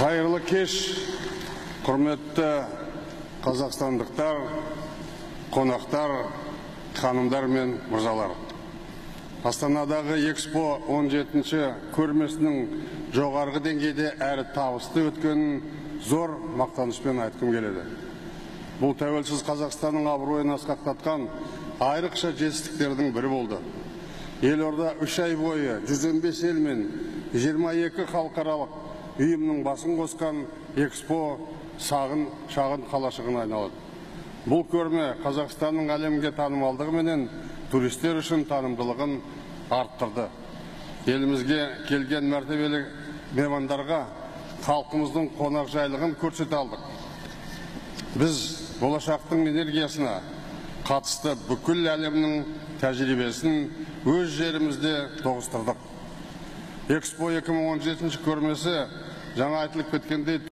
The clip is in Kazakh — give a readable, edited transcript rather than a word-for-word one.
Қайырлы кеш, құрметті қазақстандықтар, қонақтар, ханымдар мен мырзалар. Астанадағы Экспо 17-ші көрмесінің жоғарғы деңгейде әрі табысты өткенін зор мақтанышпен айтқым келеді. Бұл тәуелсіз Қазақстанның абыройын асқақтатқан айрықша жетістіктердің бірі болды. Елорда 3 ай бойы 115 ел мен 22 халықаралық ұйымның басын қосқан Экспо шағын қалашығына айналады. Бұл көрме Қазақстанның әлемге танымалдығы менен туристер үшін танымдылығын арттырды. Елімізге келген мәртебелі меймандарға халқымыздың қонақжайлығын көрсете алдық. Біз болашақтың энергиясына қатысты бүкіл әлемнің тәжірибесін өз жерімізде тоғыстырдық. Экспо 2017 көрмесі жаңа айтылып кеткендей